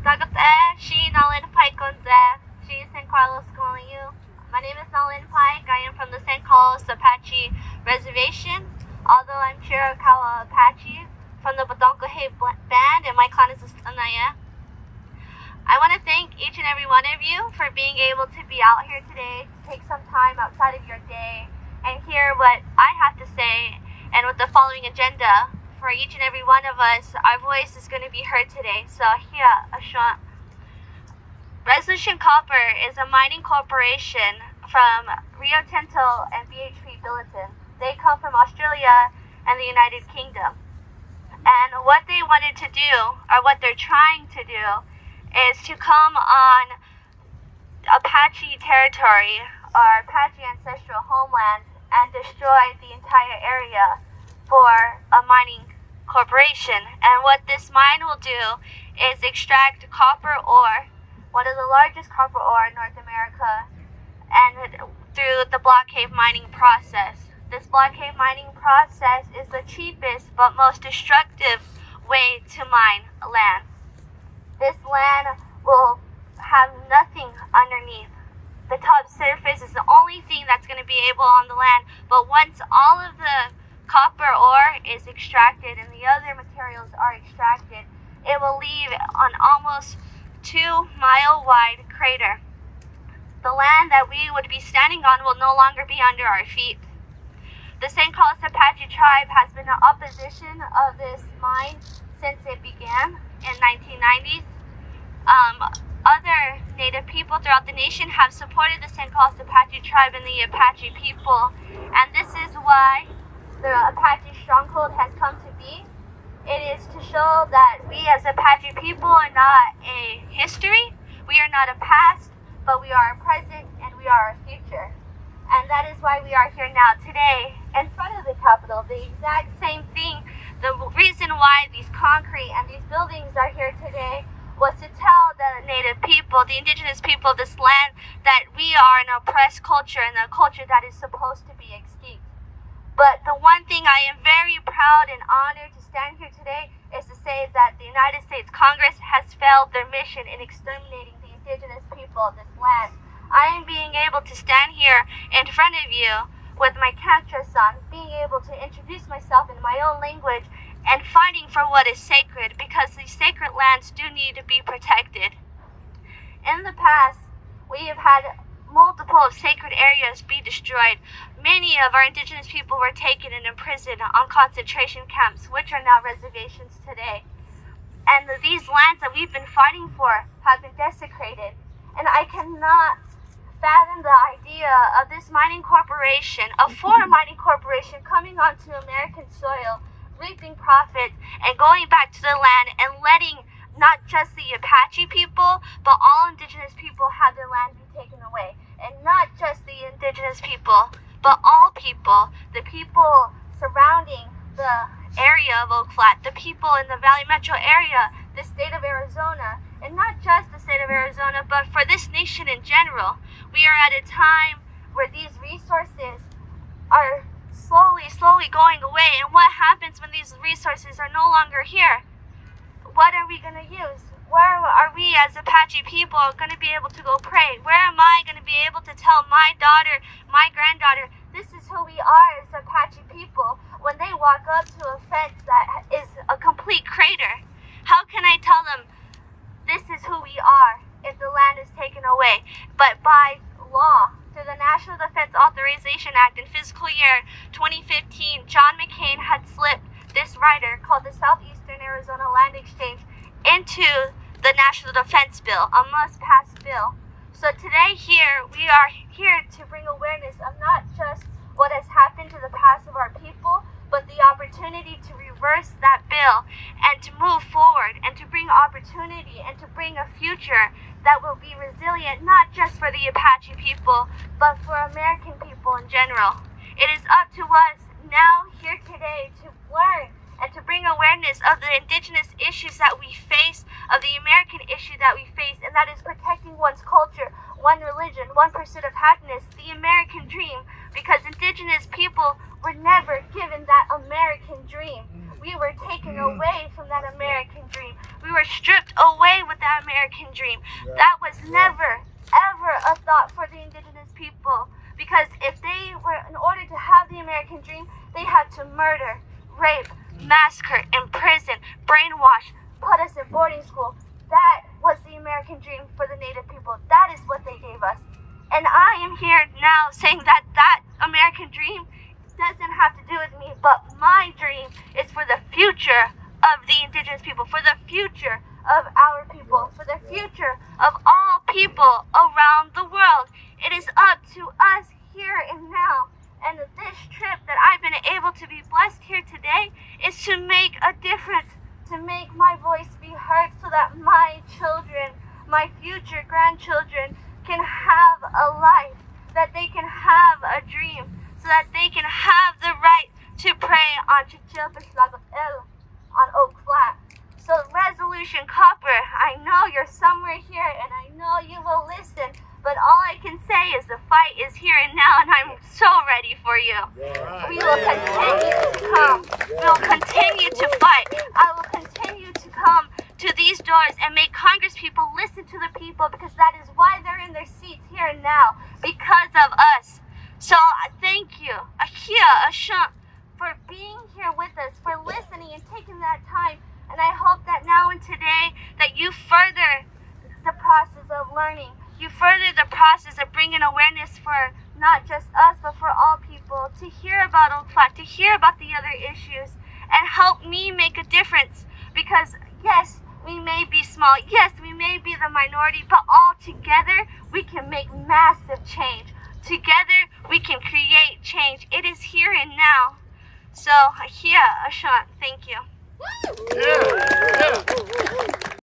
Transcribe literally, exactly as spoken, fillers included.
She Naelyn Pike She Saint Carlos calling you. My name is Naelyn Pike. I am from the Saint Carlos Apache Reservation. Although I'm Chair of Carlos Apache from the Badonkohe Band, and my clan is Anaya. I want to thank each and every one of you for being able to be out here today, to take some time outside of your day and hear what I have to say, and with the following agenda. For each and every one of us, our voice is going to be heard today. So here, Ashwan. Resolution Copper is a mining corporation from Rio Tinto and B H P Billiton. They come from Australia and the United Kingdom. And what they wanted to do, or what they're trying to do, is to come on Apache territory, or Apache ancestral homelands, and destroy the entire area for a mining corporation. And what this mine will do is extract copper ore, one of the largest copper ore in North America, and through the block cave mining process. This block cave mining process is the cheapest but most destructive way to mine land. This land will have nothing underneath. The top surface is the only thing that's going to be able on the land, but once all of the copper ore is extracted and the other materials are extracted, it will leave an almost two mile wide crater. The land that we would be standing on will no longer be under our feet. The Saint Carlos Apache tribe has been in opposition of this mine since it began in nineteen nineties. Um, other Native people throughout the nation have supported the Saint Carlos Apache tribe and the Apache people, and this is why the Apache stronghold has come to be. It is to show that we as Apache people are not a history, we are not a past, but we are a present and we are a future. And that is why we are here now today in front of the Capitol. The exact same thing, the reason why these concrete and these buildings are here today was to tell the Native people, the indigenous people of this land, that we are an oppressed culture and a culture that is supposed to be extinct. But the one thing I am very proud and honored to stand here today is to say that the United States Congress has failed their mission in exterminating the indigenous people of this land. I am being able to stand here in front of you with my Kantra son, being able to introduce myself in my own language and fighting for what is sacred, because these sacred lands do need to be protected. In the past, we have had multiple sacred areas be destroyed. Many of our indigenous people were taken and imprisoned on concentration camps, which are now reservations today. And these lands that we've been fighting for have been desecrated. And I cannot fathom the idea of this mining corporation, a foreign mining corporation, coming onto American soil, reaping profits, and going back to the land and letting not just the Apache people, but all indigenous people have their land be taken away. And not just the indigenous people, but all people, the people surrounding the area of Oak Flat, the people in the Valley Metro area, the state of Arizona, and not just the state of Arizona, but for this nation in general. We are at a time where these resources are slowly, slowly going away. And what happens when these resources are no longer here? What are we going to use? Where are we as Apache people going to be able to go pray? Where am I going to be able to tell my daughter, my granddaughter, this is who we are as Apache people, when they walk up to a fence that is a complete crater? How can I tell them this is who we are if the land is taken away? But by law, through the National Defense Authorization Act in fiscal year twenty fifteen, John McCain had slipped this rider called the Southeastern Arizona Land Exchange into the National Defense Bill, a must-pass bill. So today here, we are here to bring awareness of not just what has happened to the past of our people, but the opportunity to reverse that bill and to move forward and to bring opportunity and to bring a future that will be resilient, not just for the Apache people, but for American people in general. It is up to us now, here today, to learn and to bring awareness of the indigenous issues that we face, of the American issue that we face, and that is protecting one's culture, one religion, one pursuit of happiness, the American dream, because indigenous people were never given that American dream. we were taken away from that American dream. We were stripped away with that American dream. That was never, ever a thought for the indigenous people. Because if they were, in order to have the American dream, they had to murder, rape, massacre, imprison, brainwash, put us in boarding school. That was the American dream for the Native people. That is what they gave us. And I am here now saying that that American dream doesn't have to do with me, but my dream is for the future of the indigenous people, for the future of our people, for the future of all people around the world. It is up to us here and now. And this trip that I've been able to be blessed here today is to make a difference, to make my voice be heard so that my children, my future grandchildren can have a life, that they can have a dream, so that they can have the right to pray on Chichilpishлаготел, on Oak Flat. So Resolution Copper, I know you're somewhere here and I know you will listen, but all I can say is the fight is here and now, and I'm so ready for you. Yeah. We will continue to come. We will continue to fight. I will continue to come to these doors and make Congress people listen to the people, because that is why they're in their seats here and now, because of us. So thank you, Ahia, Ashant, for being here with us, for listening and taking that time. And I hope that now and today that you further the process of learning. You further the process of bringing awareness for not just us, but for all people, to hear about Oak Flat, to hear about the other issues, and help me make a difference. Because yes, we may be small, yes, we may be the minority, but all together we can make massive change. Together we can create change. It is here and now. So, Ahia, Ashant, thank you. Yeah. Yeah.